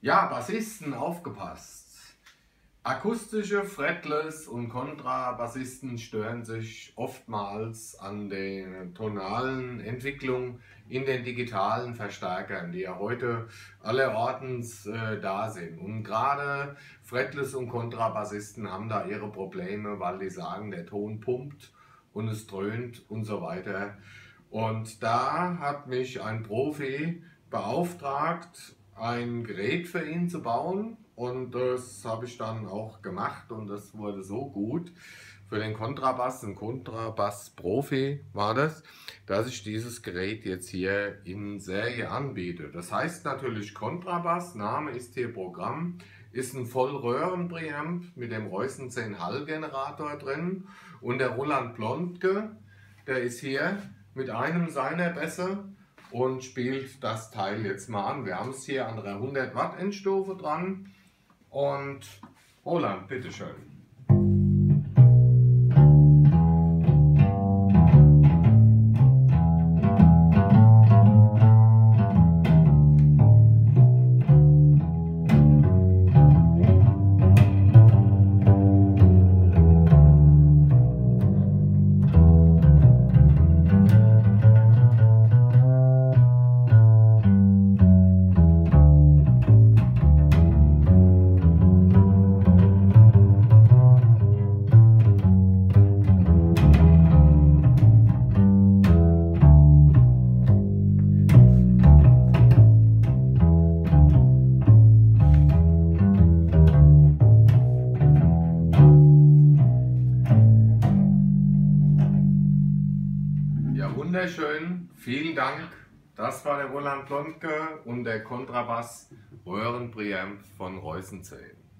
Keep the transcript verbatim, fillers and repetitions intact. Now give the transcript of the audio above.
Ja, Bassisten, aufgepasst! Akustische Fretless und Kontrabassisten stören sich oftmals an der tonalen Entwicklung in den digitalen Verstärkern, die ja heute allerortens äh, da sind. Und gerade Fretless und Kontrabassisten haben da ihre Probleme, weil die sagen, der Ton pumpt und es dröhnt und so weiter. Und da hat mich ein Profi beauftragt, ein Gerät für ihn zu bauen, und das habe ich dann auch gemacht und das wurde so gut für den Kontrabass, ein Kontrabass-Profi war das, dass ich dieses Gerät jetzt hier in Serie anbiete. Das heißt natürlich Kontrabass, Name ist hier Programm, ist ein Vollröhren-Preamp mit dem Reusen zehn Hall-Generator drin, und der Roland Blondke, der ist hier mit einem seiner Bässe und spielt das Teil jetzt mal an. Wir haben es hier an der hundert Watt Endstufe dran, und Roland, bitteschön. Ja, wunderschön, vielen Dank. Das war der Roland Blondke und der Kontrabass Röhren-Preamp von Reusen zehn.